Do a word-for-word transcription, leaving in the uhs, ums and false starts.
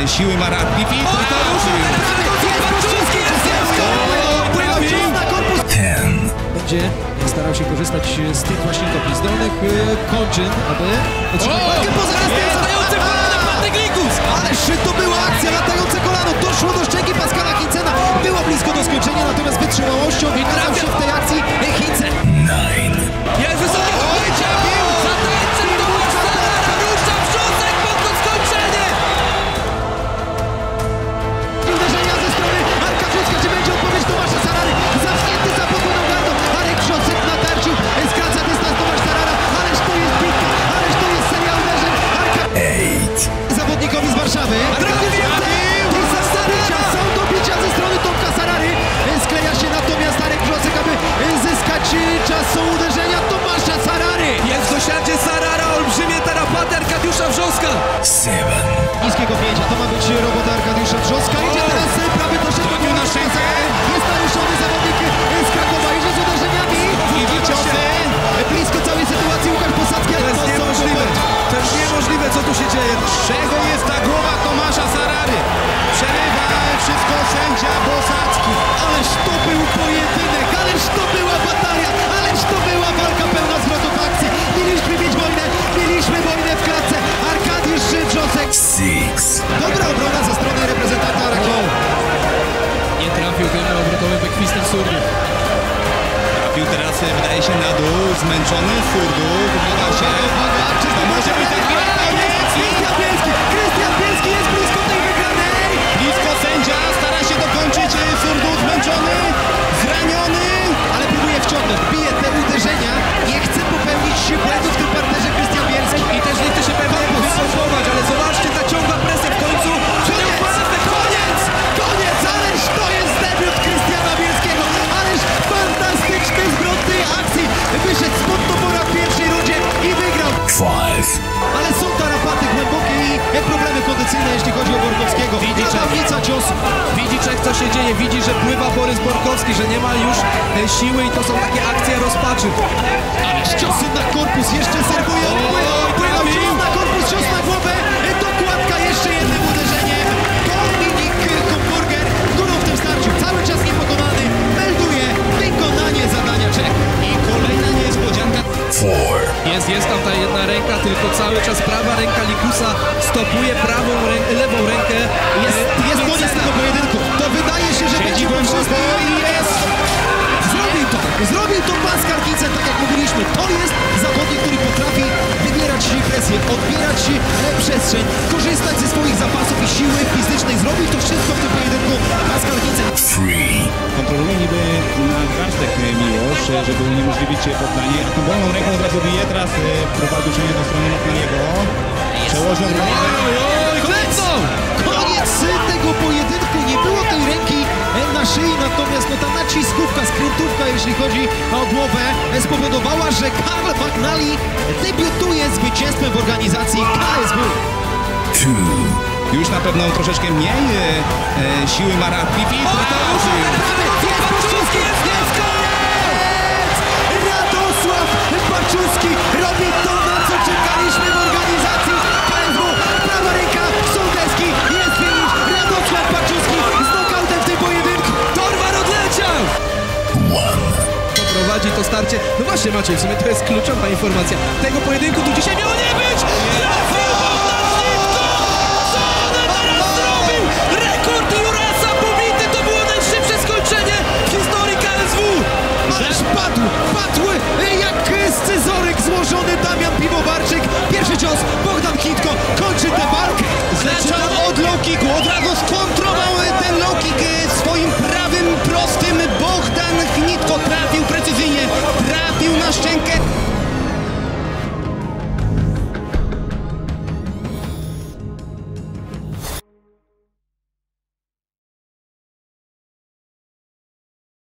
siły ma Radcliffe. Będzie starał się korzystać z tych właśnie kopii zdolnych kończyn, aby otrzymać walkę poza latające kolana, Patryk Likus! Ależ to była akcja, latające kolano, doszło do szczęki Pascala Hintze'a, było blisko do skończenia, natomiast wytrzymałością wykazał się w tej akcji Hintze. Jest wysokie odbicie! Za tańcem do Sarara, rusza wrząsek pod to skończenie! Uderzenia ze strony Marka Wrzoska, czy będzie odpowiedź Tomasza Sarary? Zamknięty za podwójną gardą, Marek Wrzosek na tarciu, skraca dystans Tomasz Sarara, ależ to jest bitka, ależ to jest seria uderzeń. Arka... Zawodnikowi z Warszawy. Są do bicia ze strony Tomka Sarary. Skleja się natomiast Marek Wrzosek, aby zyskać czas. Są uderzenia Tomasza Sarary. Jest w dosiadzie Sarara, olbrzymie tarapaty Arkadiusza Wrzoska. Niskiego pięcia, to ma być robota Arkadiusza Wrzoska. Idzie teraz prawy troszeczkę na szynkę. Jest naruszony zawodnik z Krakowa. Idzie z uderzeniami. I ciosy. Blisko całej sytuacji Łukasz Posadzki. To jest niemożliwe. To jest niemożliwe, co tu się dzieje. Czego jest ta głowa Tomasza Sarary? Przerywa wszystko sędzia Posadzki. Ależ to był pojedynek, ależ to była batalia, ależ to była walka pełna zwrotów akcji. Mieliśmy mieć wojnę, mieliśmy wojnę w klatce. Arkadiusz Wrzosek. Dobra obrona ze strony reprezentanta Rakowa. Nie trafił tym obrotowym bekwistem Surdu. Trafił teraz, wydaje się, na dół, zmęczony Surdu. Wyglądał się. To może być tak Krystian Bielski, Krystian Bielski jest blisko tej wygranej. Blisko sędzia, stara się dokończyć Surdu, zmęczony, zraniony. Ale próbuje wciągnąć, bije te uderzenia. Nie chce popełnić się błędów w tym partnerze Krystian Bielski. I też nie chce się pewnie wycofywać, ale zobaczcie, ta ciągła presja w końcu. Koniec, koniec, koniec, ależ to jest debiut Krystiana Bielskiego. Ależ fantastyczny zwrot tej akcji. Wyszedł spod topora w pierwszej rundzie i wygrał. Ale są tarapaty głębokie i problemy kondycyjne, jeśli chodzi o Borkowskiego. Krawnica ciosu. Widzi Czech, co się dzieje, widzi, że pływa Borys Borkowski, że nie ma już e, siły i to są takie akcje rozpaczy. Ależ ciosy na korpus, jeszcze serwuje, odpływa, odpływa, cios na korpus, cios na głowę, dokładka, jeszcze jednym uderzeniem. Dominik Komburger, którą w tym starciu cały czas niepokonany, melduje wykonanie zadania Czech. I kolejna niespodzianka. Jest, jest tam ta jedna ręka, tylko cały czas prawa ręka Likusa stopuje prawą rękę, lewą rękę. Jest, jest koniec tego pojedynku. To wydaje się, że będzie po wszystko i jest. Zrobił to, zrobił to Pascal Hintze, tak jak mówiliśmy. To jest zawodnik, który potrafi wybierać presję, odbierać przestrzeń, korzystać ze swoich zapasów i siły fizycznej. Zrobił to wszystko w tym pojedynku Pascal Hintze. Kontroluje niby na garstek Miłosz, żeby uniemożliwić poddanie. A tą wolną ręką od razu bije. Teraz próba duszenia do strony Matnaliego. Przełożył rękę. Koniec! Koniec tego pojedynku. Nie było tej ręki na szyi, natomiast no, ta naciskówka, skrętówka, jeśli chodzi o głowę, spowodowała, że Karl McNally debiutuje zwycięstwem w organizacji K S W. Już na pewno troszeczkę mniej e, siły ma Radcliffe. Paczuski jest, jest koniec! Radosław Paczuski robi to, na co czekaliśmy w organizacji K S W. Prawa ręka, Sołdeski, jest finish. Radosław Paczuski z nokautem w tym pojedynku. Torwar odleciał! Poprowadzi to starcie. No właśnie Maciej, w sumie to jest kluczowa informacja. Tego pojedynku tu dzisiaj miało nie być!